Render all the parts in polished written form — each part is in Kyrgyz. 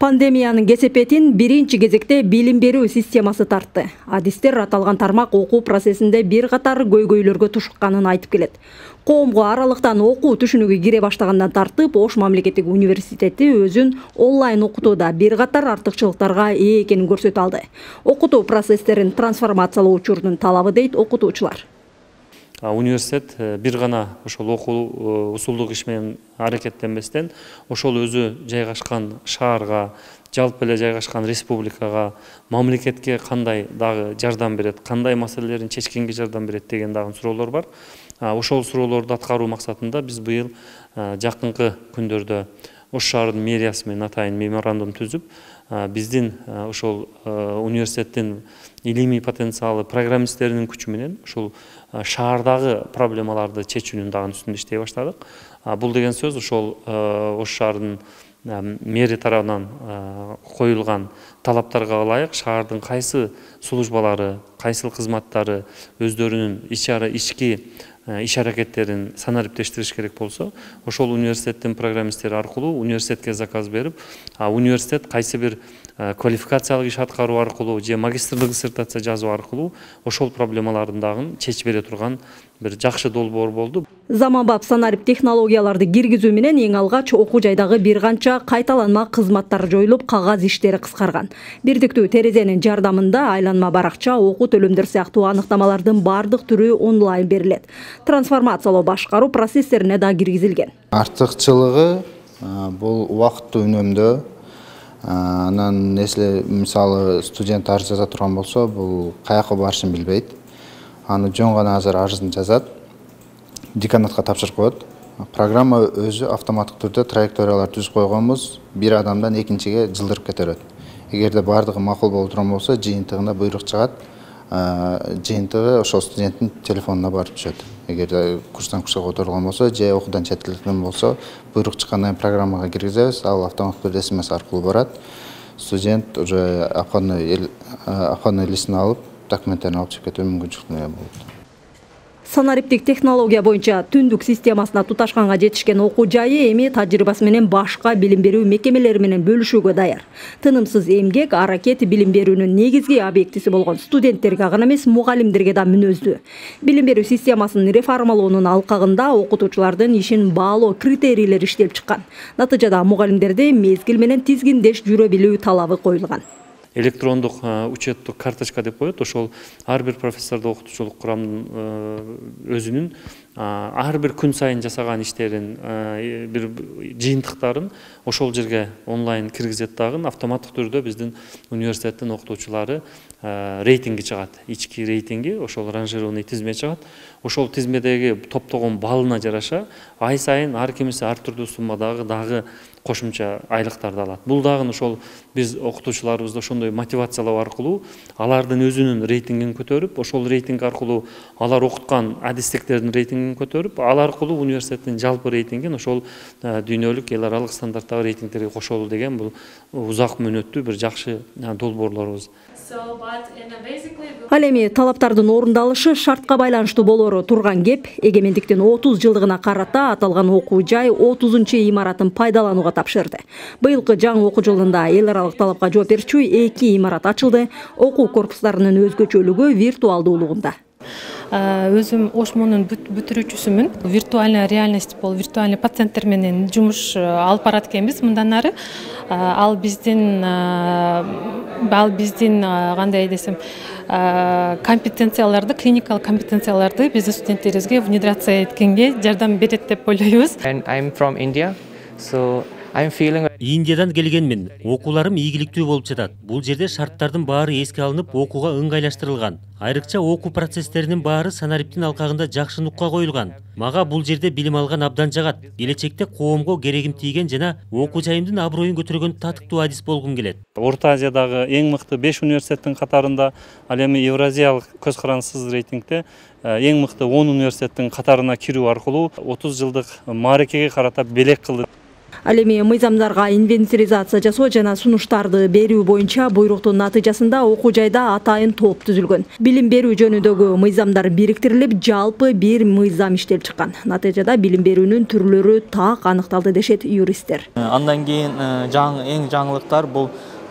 Пандемиянын кесепетин биринчи кезекте билим берүү системасы тартты. Адистер аталган тармак окуу процессинде бир катар көйгөйлөргө тушукканын айтып келет. Коомго аралыктан окуу түшүнүгү кире баштагандан тартып, Ош мамлекеттик университети өзүн онлайн окутууда бир катар артыкчылыктарга ээ экенин көрсөтө алды. Окутуу процесстерин трансформациялоо учурунун талабы дейт окутуучулар. Университет бир гана ошол окуу усулдук иш менен аракеттенбестен, ошол өзү жайгашкан шаарга, жалпы эле жайгашкан республикага, мамлекетке кандай дагы жардам берет, кандай маселелерин чечкенге жардам берет деген дагы суроолор бар. Ошол суроолорду аткаруу максатында биз быйыл жакынкы күндөрдө Ош шаарынын мэриясы менен атайын меморандум түзүп, биздин ошол университеттин илимий потенциалы программисттеринин күчү менен ошол шаардагы проблемаларды чечүүнүн дагы үстүндө иштей баштадык. Бул деген сөз ошол Ош шаарынын мэрия тарабынан коюлган талаптарга ылайык шаардын кайсы службалары, кайсыл кызматтары өздөрүнүн ички иш аракеттерин санариптештириш керек болсо, ошол университеттин программисттери аркылуу университетке заказ берип, университет кайсы бир квалификациялык иш аткаруу аркылуу же магистрлык диссертация жазуу аркылуу ошол проблемалардын дагы чечип бере турган бир жакшы долбоор болду. Заманбап санарип технологияларды киргизүү менен эң алгач окуу жайдагы бир канча кайталанма кызматтар жоюлуп, кагаз иштери кыскарган. Бирдиктүү терезенин жардамында айланма баракча, окуу төлөмдөр сыяктуу аныктамалардын бардык түрү онлайн берилет. Трансформациялоо башкаруу процесстерине да киргизилген. Артыкчылыгы бул убакытты үнөмдөө. Анан мисалы студент арыз жаза турган болсо, бул каяка барышын билбейт. Аны жөн гана азыр арызын жазат, деканатка тапшырып коет. Программа өзү автоматтык түрдө траекториялар түзүп койгонбуз, бир адамдан экинчиге жылдырып кетерет. Эгерде бардыгы макул болуп турган болсо, жыйынтыгында буйрук чыгат. Жыйынтыгы ошол студенттин телефонуна барып түшөт. Эгерде курстан курска которулган болсо, же окуудан четтетилген болсо, буйрук чыккандан кийин программага киргизебиз, ал автоматтык түрдө СМС аркылуу барат. Студент уже обходной листин алып, документтерин алып чыгып кетүү мүмкүнчүлүгүнө ээ болот. Санариптик технология боюнча түндүк системасына туташканга жетишкен окуу жайы эми тажрыйбасы менен башка билим берүү мекемелери менен бөлүшүүгө даяр. Тынымсыз эмгек, аракет билим берүүнүн негизги объектиси болгон студенттерге гана эмес, мугалимдерге да мүнөздүү. Билим берүү системасын реформалоонун алкагында окутуучулардын ишин баалоо критерийлери иштелип чыккан. Натыйжада мугалимдерде мезгил менен тизгиндеш жүрө билүү талабы коюлган. Электрондук учеттук карточка деп коет. Ошол ар бир профессордо окутуучулук курамдын өзүнүн ар бир күн сайын жасаган иштерин, бир жыйынтыктарын ошол жерге онлайн киргизет дагы автоматтык түрдө биздин университеттин окутуучулары рейтинги чыгат. Ички рейтинги, ошол ранжированный тизме чыгат. Ошол тизмедеги топтогон балына жараша ай сайын ар кимиси ар түрдүү суммадагы дагы кошумча айлыктарды алат. Бул дагы ошол биз окутуучуларыбызды ошондой мотивациялоо аркылуу алардын өзүнүн рейтингин көтөрүп, ошол рейтинг аркылуу алар окуткан адистиктердин рейтингин көтөрүп, ал аркылуу университеттин жалпы рейтингин ошол дүйнөлүк эл аралык стандарттагы рейтингтерге кошолу деген бул узак мөөнөттүү бир жакшы долбоорлорубуз. Ал эми талаптардын орундалышы шартка байланыштуу болоору турган кеп, эгемендиктин 30 жылдыгына карата аталган окуу жай 30-имаратын пайдаланууга тапшырды. Быйылкы жаңы окуу жылында эл аралык талапка жооп берчү 2 имарат ачылды. Окуу корпустарынын өзгөчөлүгү виртуалдуулугунда. Өзүм Ошмонун бүтүрүүчүсүмүн. Виртуальная реальность болуп, виртуальный пациенттер менен жумуш алып барат экенбиз мындан ары. Ал биздин кандай десем, компетенцияларды, клиникалык компетенцияларды биздин студенттерибизге внедрация эткенге жардам берет деп ойлойбуз. I'm from India, so I'm feeling. Индиядан келгенмин. Окууларым ийгиликтүү болуп жатат. Бул жерде шарттардын баары эске алынып, окууга ыңгайлаштырылган. Айрыкча окуу процесстеринин баары санариптин алкагында жакшы нукка коюлган. Мага бул жерде билим алган абдан жагат. Келечекте коомго керегим тийген жана окуу жайымдын аброюн көтөргөн татыктуу адис болгум келет. Орто Азиядагы эң мыкты 5 университеттин катарында, ал эми Евразиялык көз карансыз рейтингде эң мыкты 10 университеттин катарына кирүү аркылуу 30 жылдык мааракеге карата белек кылды. Ал эми мыйзамдарга инвентаризация жасоо жана сунуштарды берүү боюнча буйруктун натыйжасында окуу жайда атайын топ түзүлгөн. Билим берүү жөнүндөгү мыйзамдар бириктирилип, жалпы бир мыйзам иштелип чыккан. Натыйжада билим берүүнүн түрлөрү так аныкталды дешет юристтер. Андан кийин эң жаңылыктар бул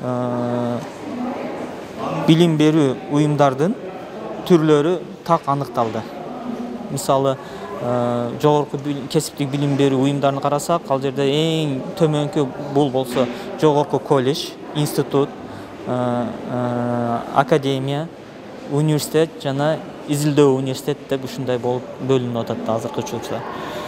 билим берүү уюмдардын түрлөрү так аныкталды. Мисалы, жогорку кесиптик билим берүү уюмдарын карасак, ал жерде эң төмөнкү бул болсо жогорку колледж, институт, академия, университет жана изилдөө университет деп ушундай болуп бөлүнүп атат азыркы учурда.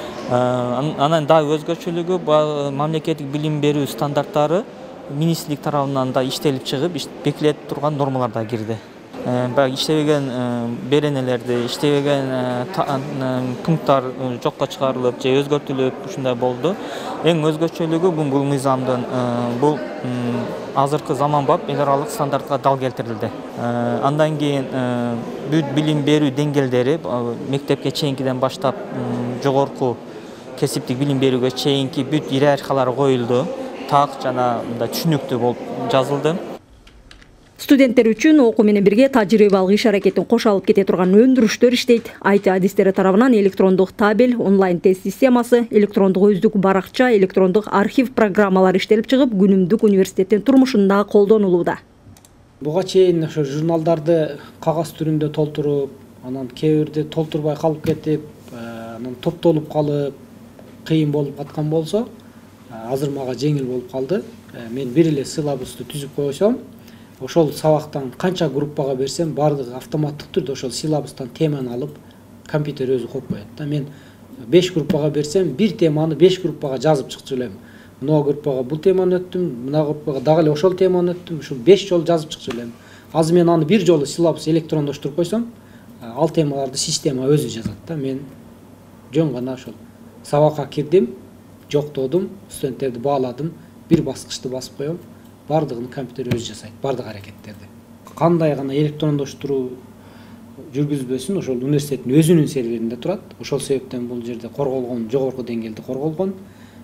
Анан дагы өзгөчөлүгү мамлекеттик билим берүү стандарттары министрлик тарабынан да иштелип чыгып, бекилип турган нормалар да кирди. Баягы иштебеген беренелерди, иштебеген пункттар жокко чыгарылып же өзгөртүлүп ушундай болду. Эң өзгөчөлүгү бул мыйзамдын бул азыркы заманбап эл аралык стандартка дал келтирилди. Андан кийин бүт билим берүү деңгээлдери мектепке чейинкиден баштап жогорку кесиптик билим берүүгө чейинки бүт иерархиялар коюлду. Так жана түшүнүктүү болуп жазылды. Студенттер үчүн окуу менен бирге тажрыйбалык иш аракетин кошо алып кете турган өндүрүштөр иштейт. IT адистери тарабынан электрондук табель, онлайн тест системасы, электрондук өздүк баракча, электрондук архив программалары иштелип чыгып, күнүмдүк университеттин турмушунда колдонулууда. Буга чейин ошо журналдарды кагаз түрүндө толтуруп, анан кээ бирде толтурбай калып кетип, анан топтолуп калып, кыйын болуп аткан болсо, азыр мага жеңил болуп калды. Мен бир эле силабусту түзүп койсом, ошол сабактан канча группага берсем, бардыгы автоматтык түрдө ошол силабустан теманы алып, компьютер өзү коюп коет да. Мен 5 группага берсем, бир теманы 5 группага жазып чыкчу элем. Мына группага бул теманы өттүм, мына группага дагы эле ошол теманы өттүм, ушул 5 жолу жазып чыкчу элем. Азыр мен аны бир жолу силабус электрондоштуруп койсом, ал темаларды система өзү жазат да. Мен жөн гана ошол сабакка кирдим, жоктодум, студенттерди бааладым, бир баскычты басып коем. Бардыгын компьютер өзү жасайт, бардык аракеттерди. Кандай гана электрондоштуруу жүргүзбөсүн, ошол университеттин өзүнүн серверинде турат. Ошол себептен бул жерде корголгон, жогорку деңгээлде корголгон.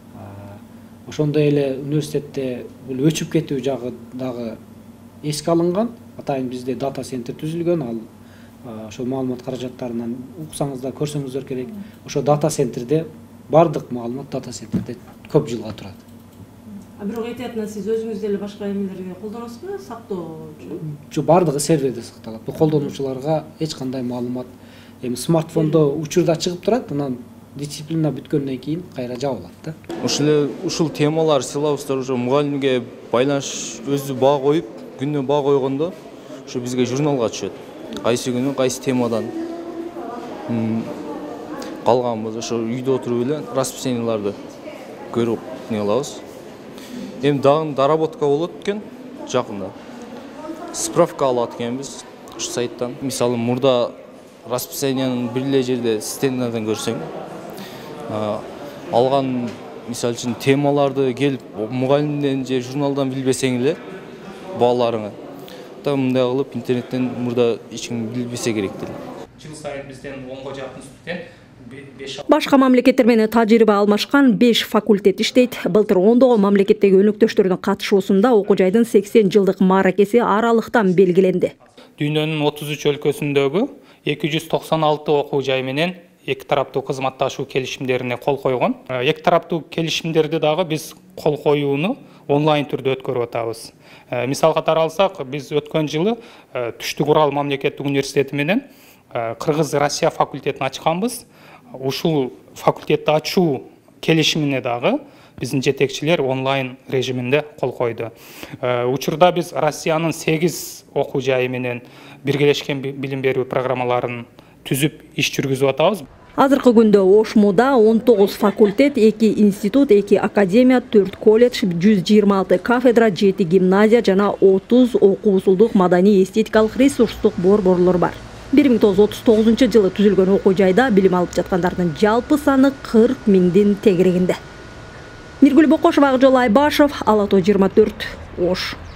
Ошондой эле университетте бул өчүп кетүү жагы дагы эске алынган. Атайын бизде дата центр түзүлгөн, ал ошол маалымат каражаттарынан уксаңыздар, көрсөңүздөр керек. Ошол дата центрде бардык маалымат дата центрде көп жылга турат. Бирок айтатына сиз өзүңүз деле башка эмелерге колдоносузбу, сактоо үчүн? Жок, бардыгы серверде сакталат. Бул колдонуучуларга эч кандай маалымат, эми смартфондо учурда чыгып турат, анан дисциплина бүткөндөн кийин кайра жабылат да. Ушул темалар, силабустар уже мугалимге байланыш өзү баа коюп, күнүнө баа койгондо, ушу бизге журналга түшөт. Кайсы күнү, кайсы темадан калганбыз, ошо үйдө отуруп эле расписанияларды көрүп не алабыз. Эми дагы доработка болот экен жакында. Справка алат экенбиз ушу сайттан. Мисалы, мурда расписаниянын бир эле жерде стендадан көрсөң, алган мисалы үчүн темаларды келип мугалимден же журналдан билбесең эле бааларыңы. Да мындай кылып интернеттен мурда эч ким билбесе керек деле. Жыл сайын бизден 10га жакын студент Башка мамлекеттер менен тажрыйба алмашкан 5 факультет иштейт. Былтыр ондогон мамлекеттеги өнөктөштөрдүн катышуусунда окуу жайдын 80 жылдык мааракеси аралыктан белгиленди. Дүйнөнүн 33 өлкөсүндөгү 296 окуу жай менен эки тараптуу кызматташуу келишимдерине кол койгон. Эки тараптуу келишимдерди дагы биз кол коюуну онлайн түрдө өткөрүп атабыз. Мисал катары алсак, биз өткөн жылы Түштүк Урал мамлекеттик университети менен Кыргыз Россия факультетин ачканбыз. Ушул факультетти ачуу келишимине дагы биздин жетекчилер онлайн режиминде кол койду. Учурда биз Россиянын 8 окуу жайы менен биргелешкен билим берүү программаларын түзүп иш жүргүзүп атабыз. Азыркы күндө Ошмуда 19 факультет, 2 институт, 2 академия, 4 колледж, 126 кафедра, 7 гимназия жана 30 окуу усулдук маданий эстетикалык ресурстук борборлор бар. 1939 жылы түзүлгөн окуу жайда билим алып жаткандардын жалпы саны 40 миңдин тегерегинде. Миргүл Бокошева, Акжол Айбашев, Ала Тоо 24, Ош.